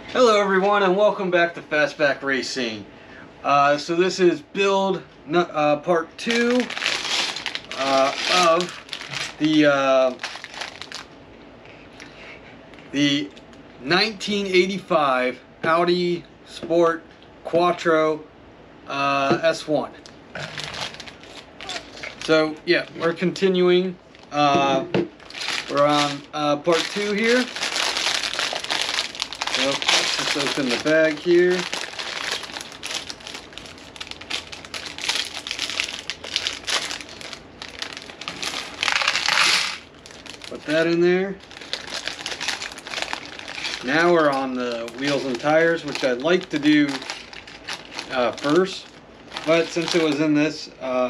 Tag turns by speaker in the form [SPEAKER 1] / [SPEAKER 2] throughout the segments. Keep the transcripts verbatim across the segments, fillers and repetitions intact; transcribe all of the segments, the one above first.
[SPEAKER 1] Hello everyone and welcome back to Fastback Racing. Uh, so this is build uh, part two uh, of the uh, the nineteen eighty-five Audi Sport Quattro uh, S one. So yeah, we're continuing. Uh, we're on uh, part two here. So let's just open the bag here. Put that in there. Now we're on the wheels and tires, which I'd like to do uh, first, but since it was in this, uh,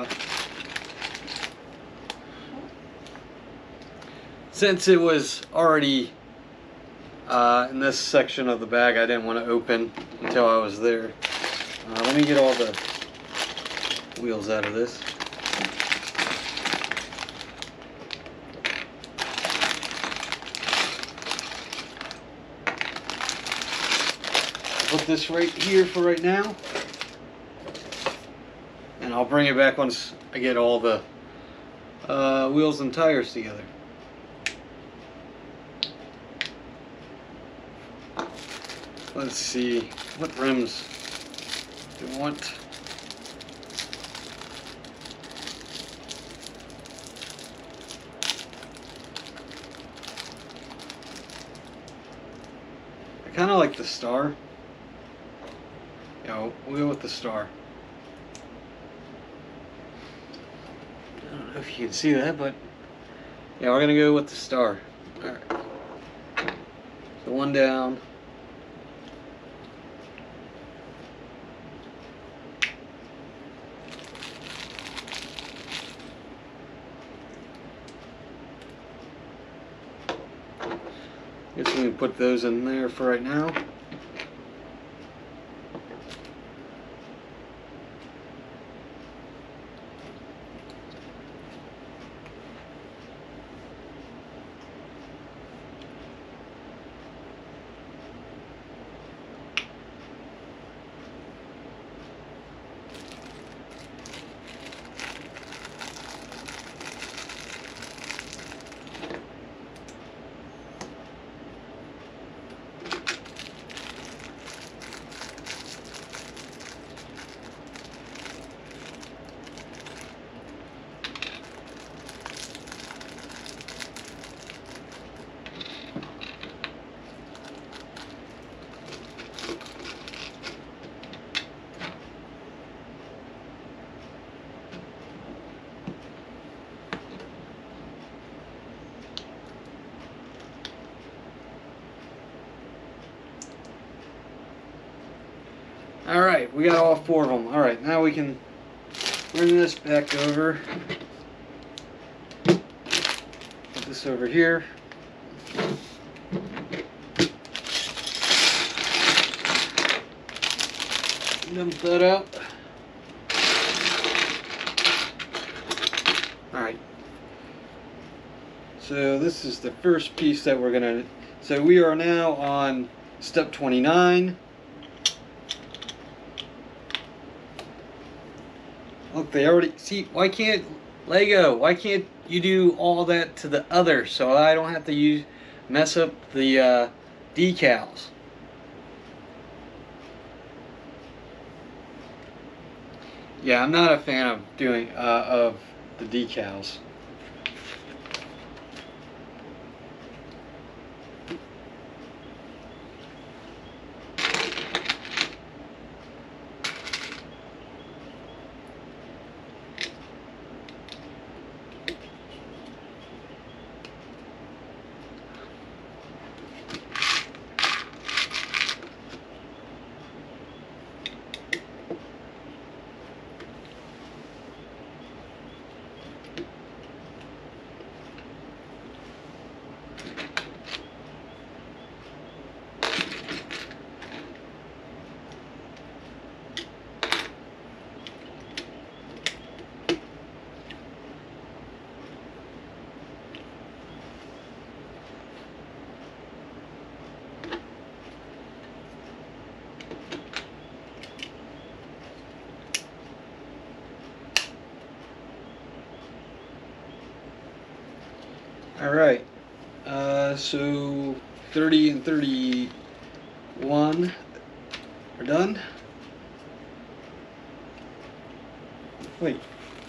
[SPEAKER 1] since it was already uh, in this section of the bag, I didn't want to open until I was there. Uh, let me get all the wheels out of this. Put this right here for right now, and I'll bring it back once I get all the uh, wheels and tires together. Let's see, what rims do we want? I kind of like the Star. Yeah, we'll go with the Star. I don't know if you can see that, but yeah, we're gonna go with the Star. All right. So one down. Guess we can put those in there for right now. All right, we got all four of them. All right, now we can bring this back over. Put this over here. Dump that out. All right. So this is the first piece that we're gonna. So we are now on step twenty-nine. Look, they already see. Why can't Lego? Why can't you do all that to the other so I don't have to use mess up the uh, decals? Yeah, I'm not a fan of doing uh, of the decals. Alright, uh, so thirty and thirty-one are done. Wait.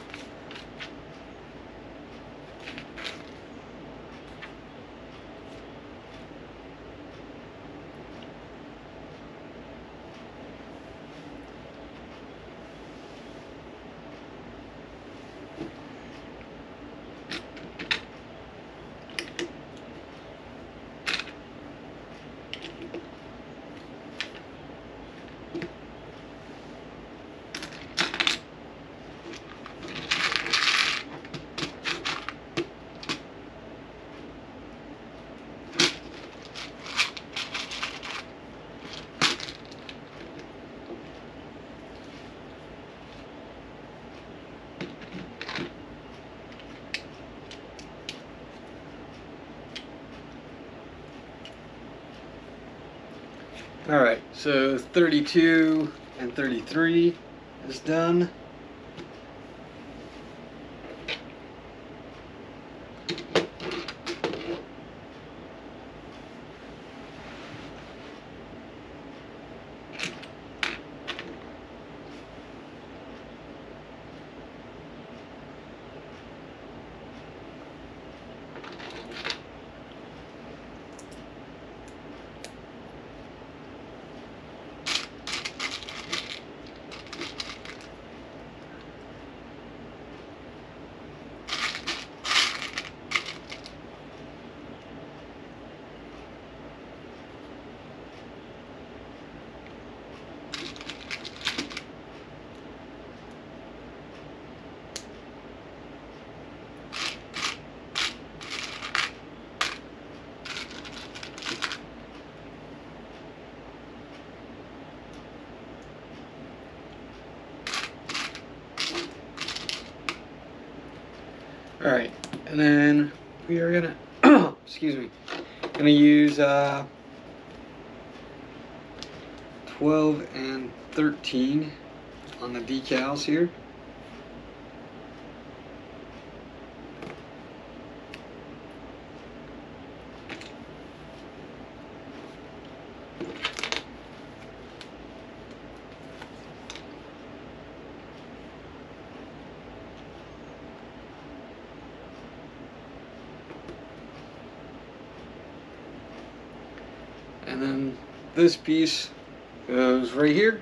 [SPEAKER 1] Alright, so thirty-two and thirty-three is done. Alright, and then we are gonna, excuse me, gonna use uh, twelve and thirteen on the decals here. And then this piece goes right here.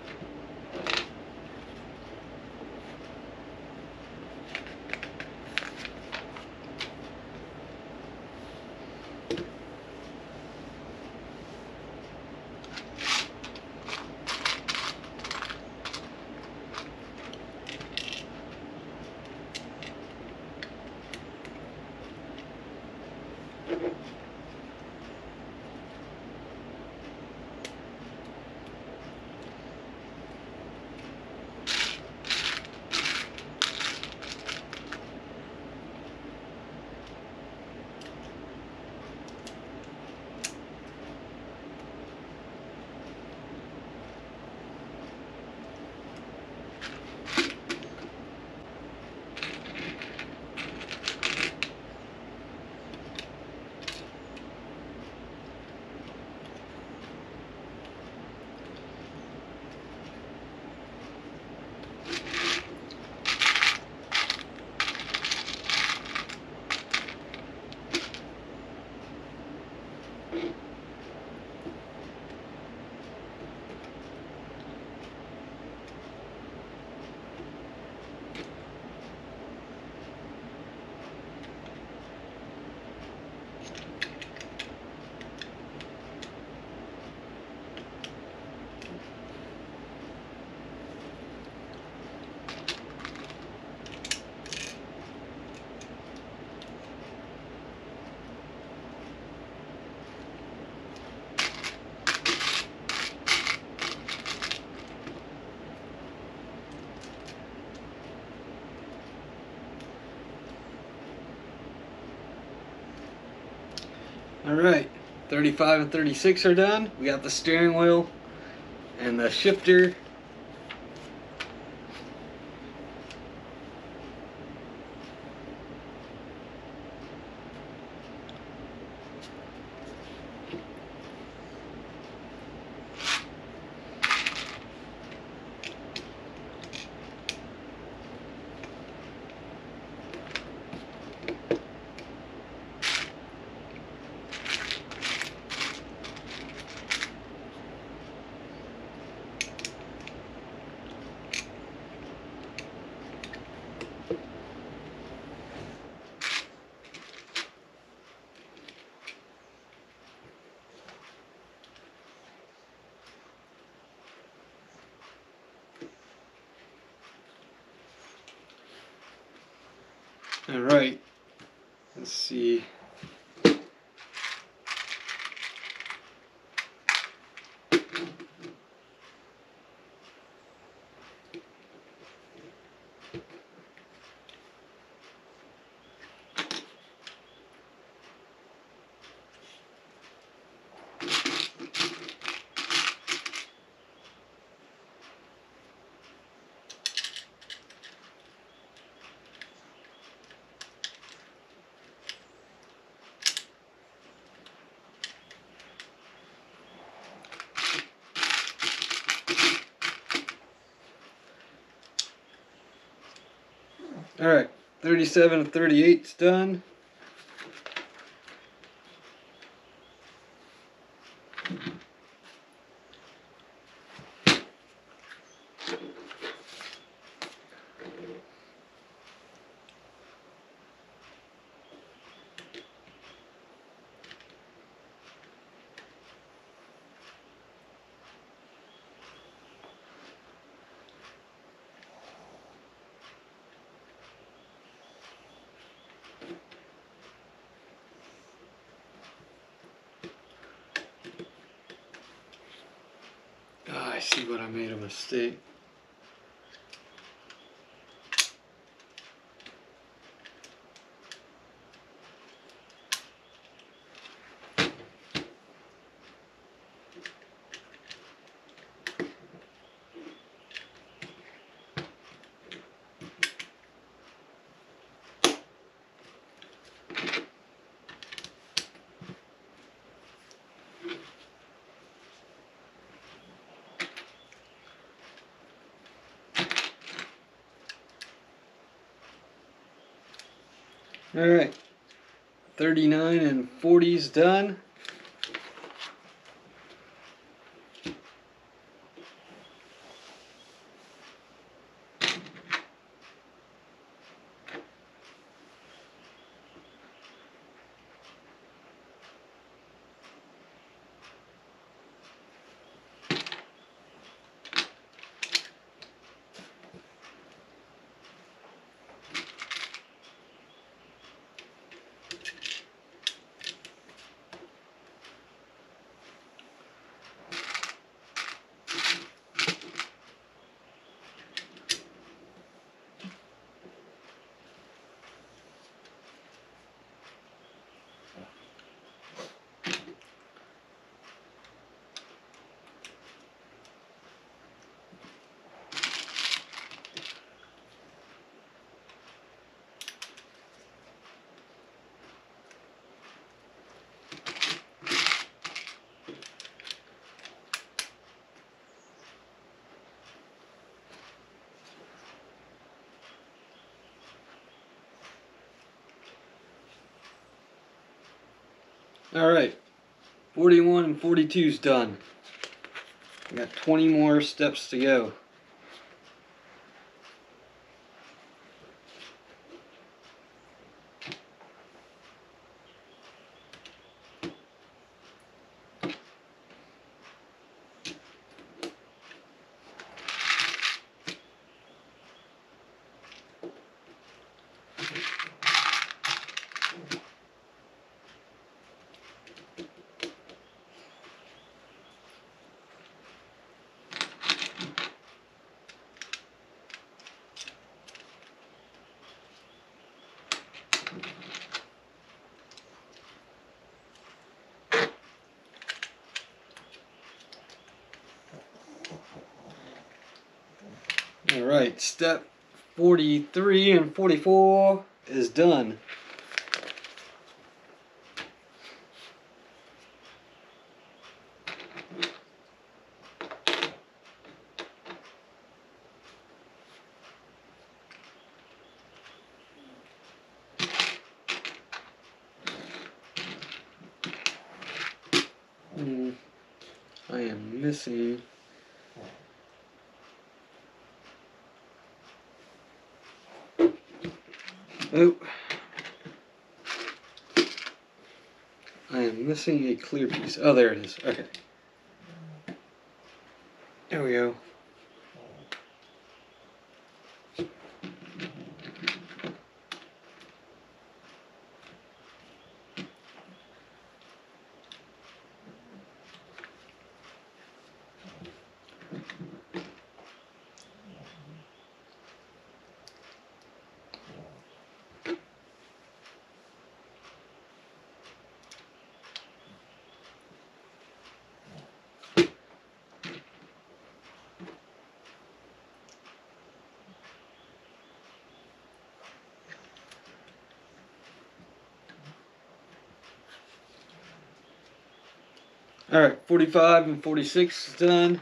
[SPEAKER 1] Alright, thirty-five and thirty-six are done. We got the steering wheel and the shifter. All right, let's see. All right, thirty-seven and thirty-eight's done. Oh, I see what I made a mistake. All right, thirty-nine and forty's done. All right, forty-one and forty-two's done. We got twenty more steps to go. All right, step forty-three and forty-four is done. Hmm, I am missing. Oh, I am missing a clear piece. Oh, there it is. Okay. There we go. Alright, forty-five and forty-six is done.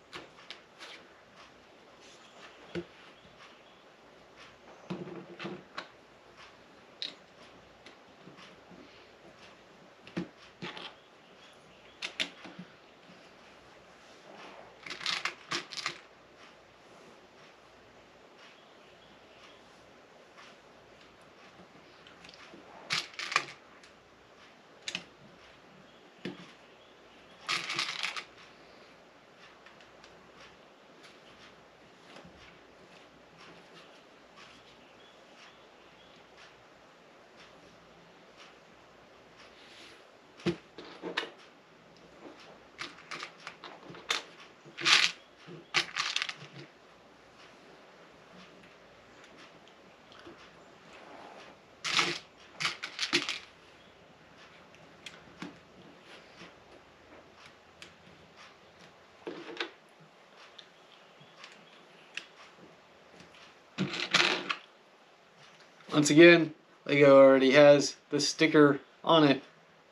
[SPEAKER 1] Once again, Lego already has the sticker on it.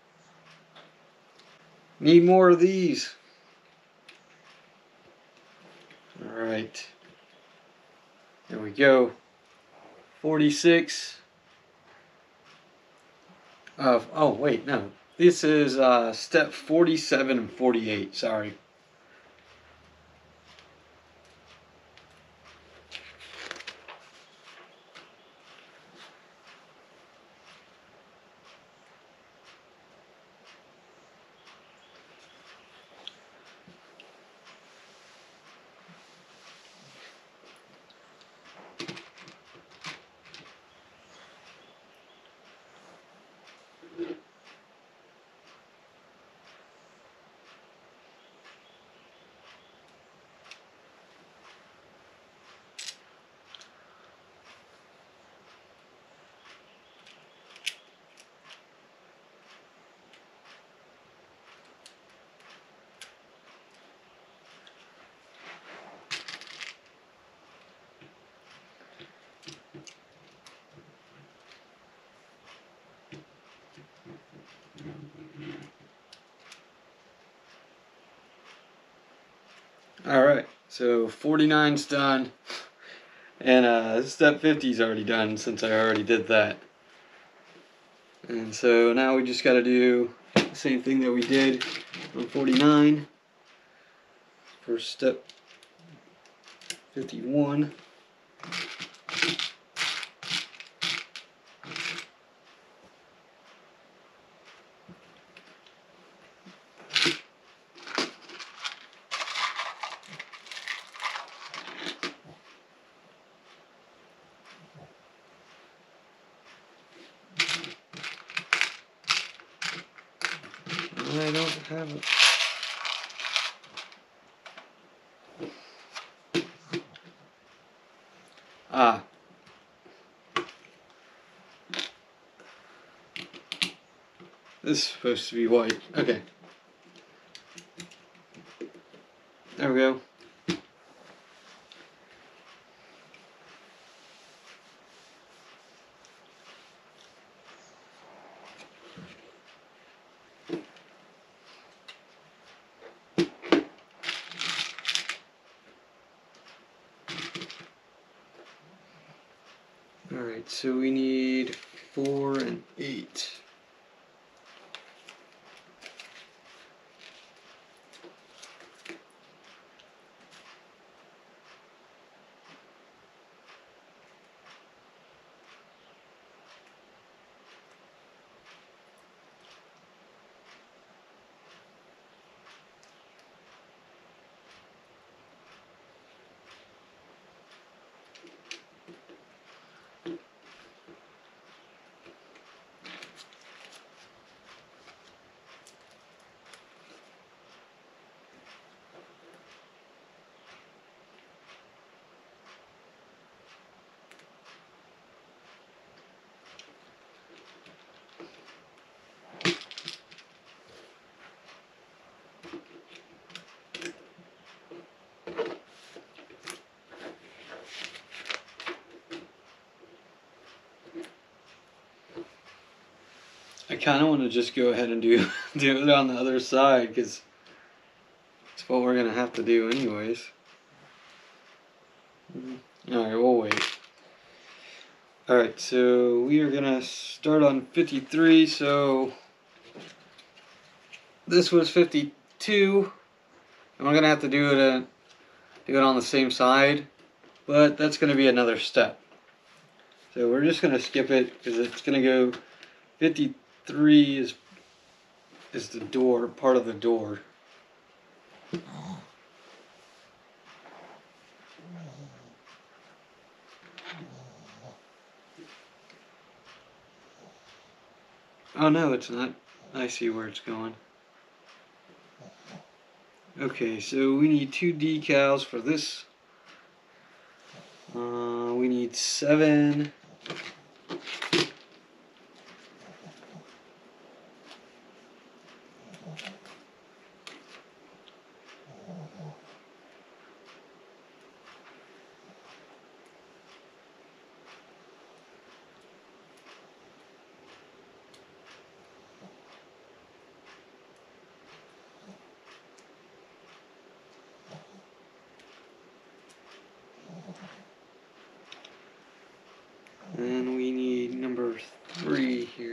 [SPEAKER 1] Need more of these. Alright. There we go. forty-six. Uh, oh, wait, no. This is uh, step forty-seven and forty-eight. Sorry. Alright, so forty-nine's done, and uh, step fifty's already done since I already did that. And so now we just got to do the same thing that we did on forty-nine for step fifty-one. I don't have it. Ah. This is supposed to be white. Okay. There we go. Alright, so we need four and eight. kind of want to just go ahead and do do it on the other side because it's what we're gonna have to do anyways. All right, we'll wait. All right, so we are gonna start on fifty-three. So this was fifty-two, and we're gonna have to do it uh, do it on the same side, but that's gonna be another step. So we're just gonna skip it because it's gonna go. fifty-three is is the door, part of the door. Oh no, it's not. I see where it's going. Okay, so we need two decals for this. Uh, we need seven. And we need number three here.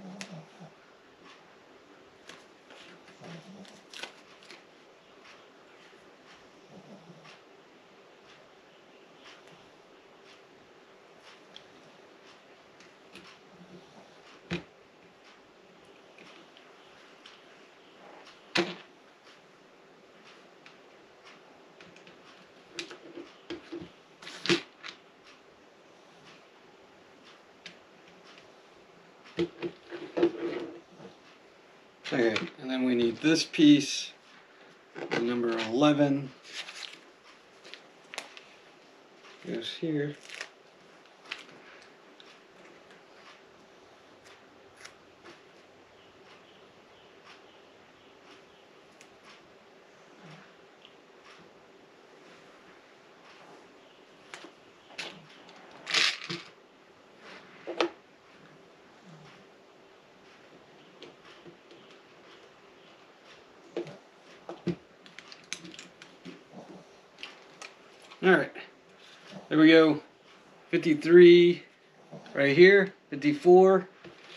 [SPEAKER 1] Okay, and then we need this piece, number eleven, goes here. Alright, there we go. fifty-three right here, fifty-four.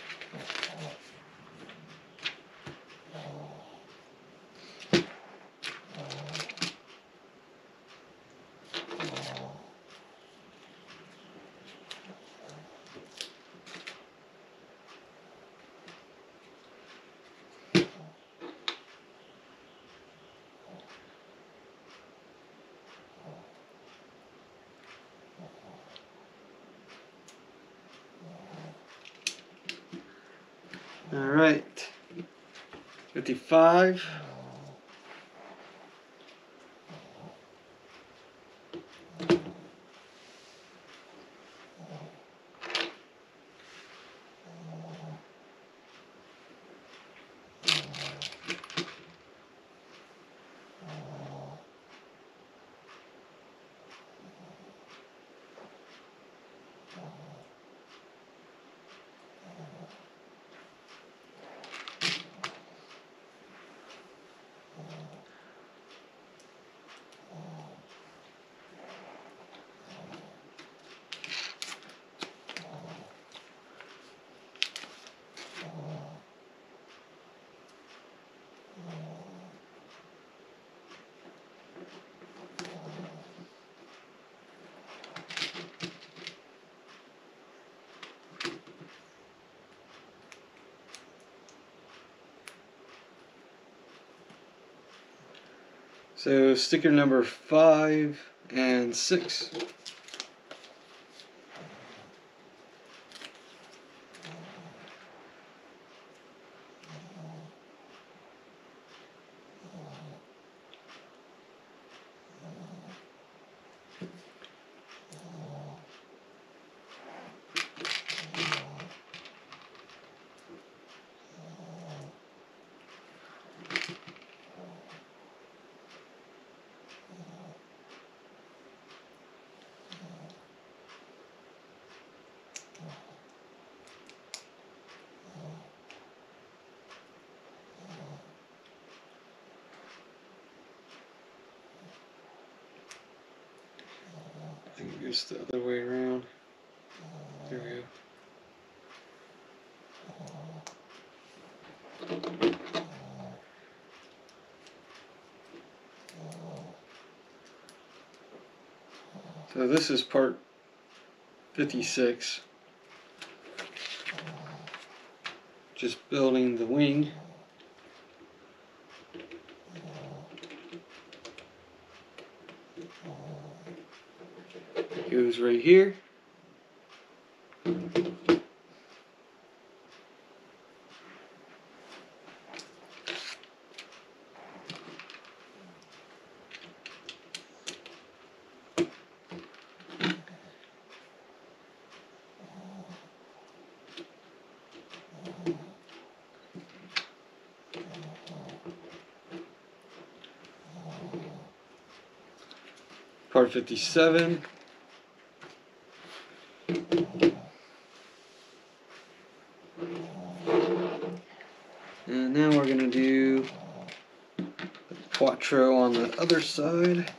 [SPEAKER 1] All right, fifty-five. So sticker number five and six. this the other way around. There we go. So this is part fifty-six. Just building the wing. It goes right here. Part fifty-seven. And now we're going to do the Quattro on the other side.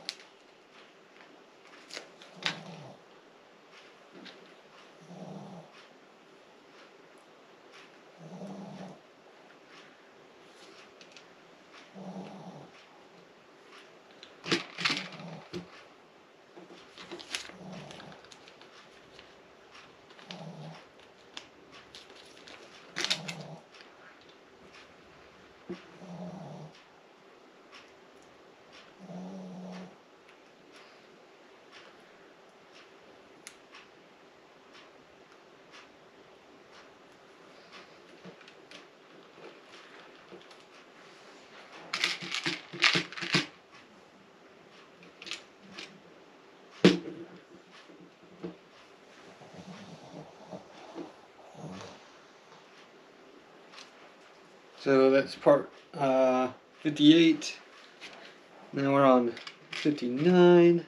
[SPEAKER 1] So that's part uh, fifty-eight. Now we're on fifty-nine.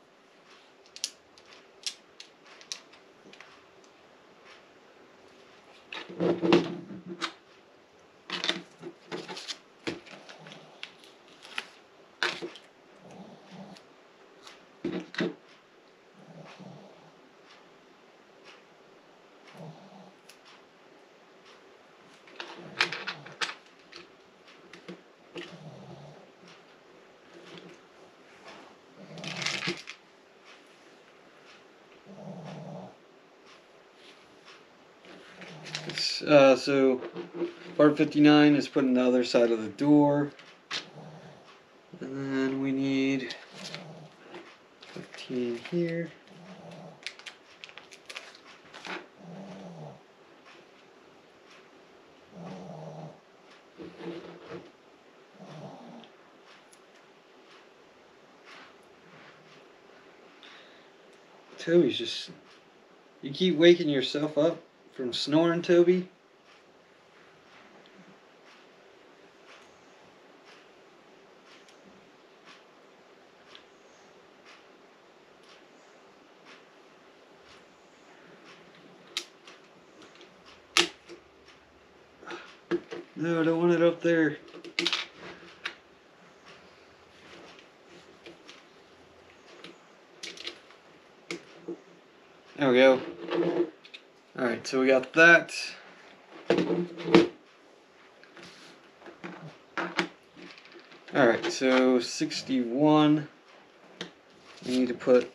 [SPEAKER 1] Uh, so part fifty-nine is putting the other side of the door, and then we need fifteen here. Toby's just, you keep waking yourself up from snoring, Toby. No, I don't want it up there. There we go. Alright, so we got that. Alright, so sixty-one. We need to put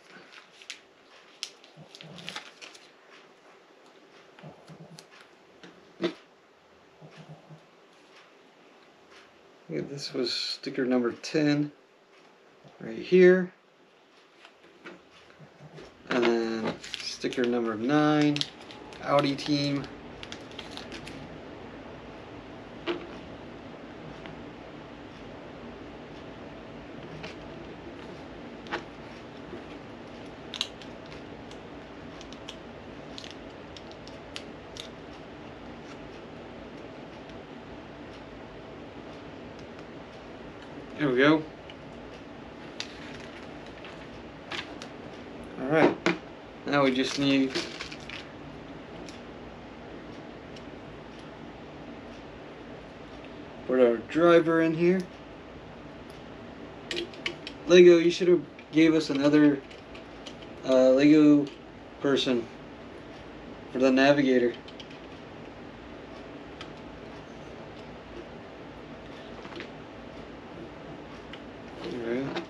[SPEAKER 1] yeah, this was sticker number ten right here. And then sticker number nine, Audi team. There we go. Alright, now we just need put our driver in here. Lego, you should have gave us another uh, Lego person for the navigator. Alright.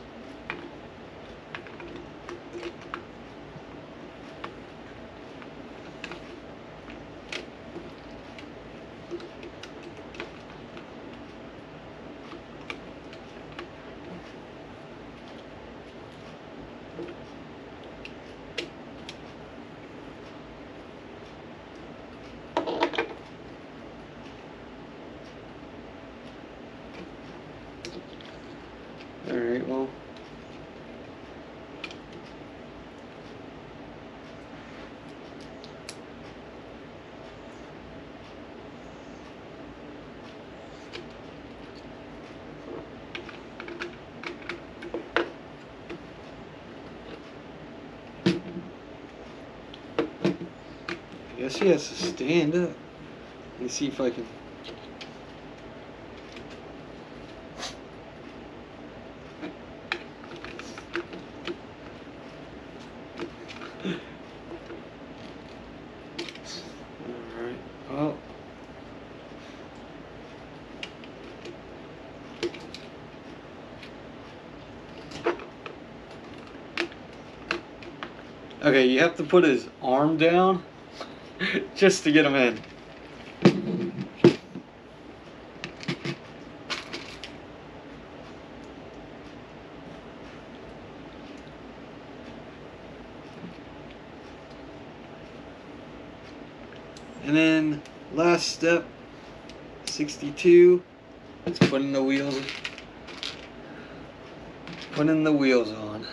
[SPEAKER 1] Alright, well. I guess he has to stand up. Let me see if I can. Alright, well. Okay, you have to put his arm down just to get him in. And then last step, sixty-two, is putting the wheels, putting the wheels on.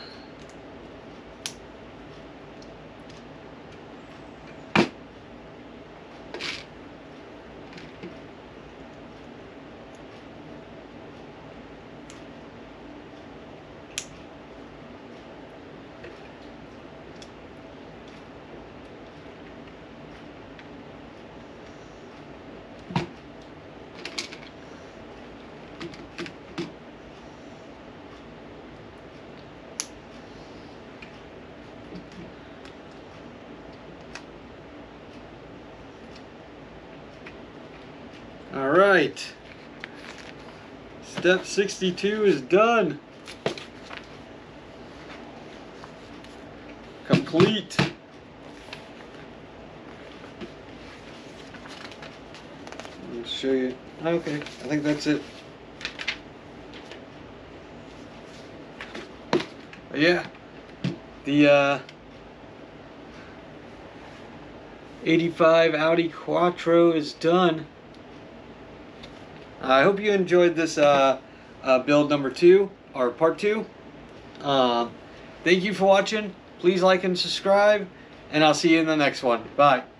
[SPEAKER 1] All right, step sixty-two is done. Complete. I'll show you. Okay, I think that's it. But yeah, the uh, eighty-five Audi Quattro is done. I hope you enjoyed this uh, uh, build number two, or part two. Um, thank you for watching. Please like and subscribe, and I'll see you in the next one. Bye.